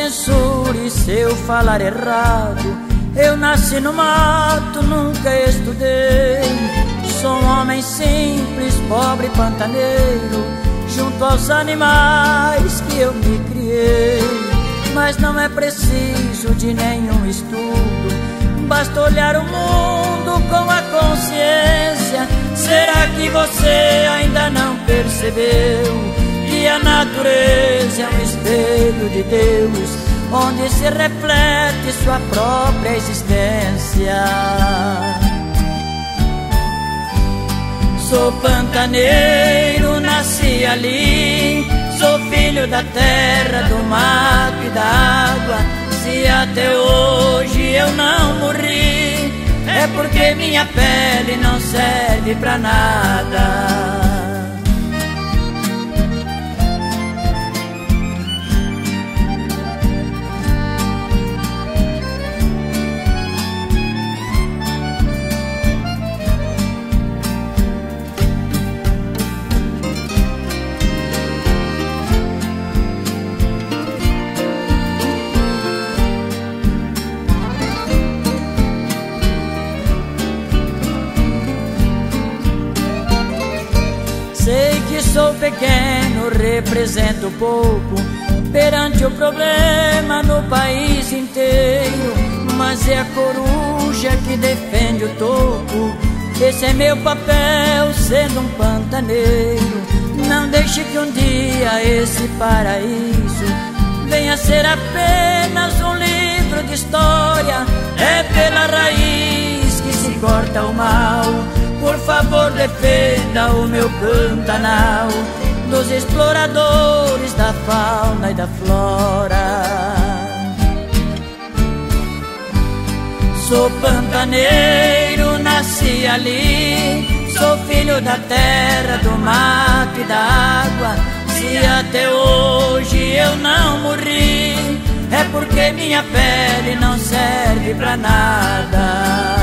censure se eu falar errado. Eu nasci no mato, nunca estudei. Sou um homem simples, pobre pantaneiro, junto aos animais que eu me criei. Mas não é preciso de nenhum estudo, basta olhar o mundo com a consciência. Será que você ainda não percebeu que a natureza é um espelho de Deus, onde se reflete sua própria existência? Sou pantaneiro, nasci ali, sou filho da terra, do mato e da água. Se até hoje eu não morri, é porque minha pele não serve pra nada. Sei que sou pequeno, represento pouco perante o problema no país inteiro, mas é a coruja que defende o toco. Esse é meu papel sendo um pantaneiro. Não deixe que um dia esse paraíso venha ser apenas um livro de história. É pela raiz que se corta o mal. Por favor, defenda o meu Pantanal dos exploradores da fauna e da flora. Sou pantaneiro, nasci ali, sou filho da terra, do mato e da água. Se até hoje eu não morri, é porque minha pele não serve pra nada.